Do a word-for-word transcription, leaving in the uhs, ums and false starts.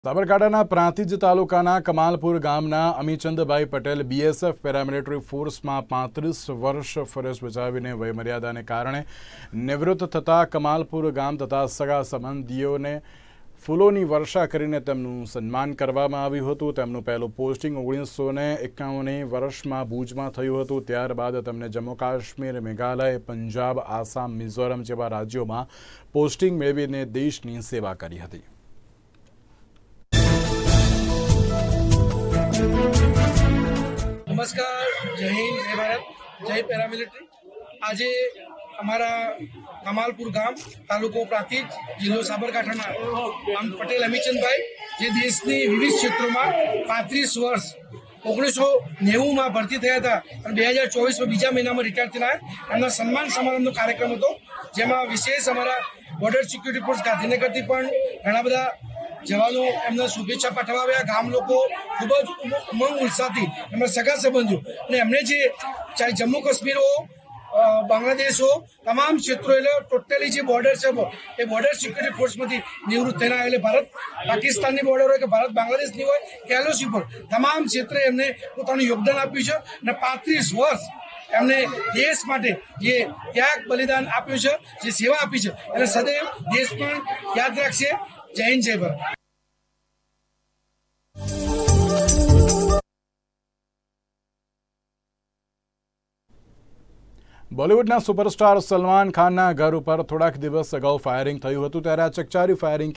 સાબરકાંઠાના પ્રાંતિજ તાલુકાના કમાલપુર ગામના અમીચંદભાઈ પટેલ બીએસએફ પેરામિલિટરી ફોર્સમાં પાંત્રીસ વર્ષ ફરજ બજાવીને વયમર્યાદાને કારણે નિવૃત્ત થતા કમાલપુર ગામ તથા સગા સંબંધીઓને ફૂલોની વર્ષા કરીને તેમનું સન્માન કરવામાં આવ્યું હતું। તેમનું પહેલું પોસ્ટિંગ ઓગણીસો ને એકાણું વર્ષમાં ભુજમાં થયું હતું। ત્યારબાદ તેમને જમ્મુ કાશ્મીર, મેઘાલય, પંજાબ, આસામ, મિઝોરમ જેવા રાજ્યોમાં પોસ્ટિંગ મેળવીને દેશની સેવા કરી હતી। नमस्कार, जय हिंद, जय भारत, जय पैरामिलिट्री। आज हमारा कमालपुर गाम तालुको प्रांतिज जिल्लो साबरकांठा आम पटेल अमीचंदभाई जे देशनी विविध क्षेत्रों में पैंतीस वर्ष ओगनीसो नेवु में भर्ती थया था और बे हज़ार चौबीस में बीजा महीना में रिटायर थया। एमना सन्मान समारंभनो कार्यक्रम हतो, जेमां विशेष अमारा बॉर्डर सिक्योरिटी फोर्स गांधीनगरथी पण घणा बधा जवानों एमने शुभेच्छा पाठव्या। गाम लोग खूब उमंग उत्साहथी एमना सगा संबंधीओ अने एमणे जे चाहे जम्मू काश्मीर हो, बांग्लादेश हो, तमाम क्षेत्रों एटले टोटली जे बॉर्डर है ए बॉर्डर सिक्योरिटी फोर्स में निवृत्त थईने आवेले भारत पाकिस्तान की बॉर्डर हो कि भारत बांग्लादेश की हो कि एलओसी पर तमाम क्षेत्रे एमने पोतानुं योगदान आप्युं छे अने पैंतीस वर्ष एमने देश माटे जे त्याग बलिदान आप्युं छे, जे सेवा आपी छे एने सदैव देश पण याद राखशे। जय हिंद, जय भारत। બોલિવૂડના સુપરસ્ટાર સલમાન ખાનના ઘર ઉપર થોડાક દિવસ અગાઉ ફાયરિંગ થયું હતું, ત્યારે આ ચકચારી ફાયરિંગ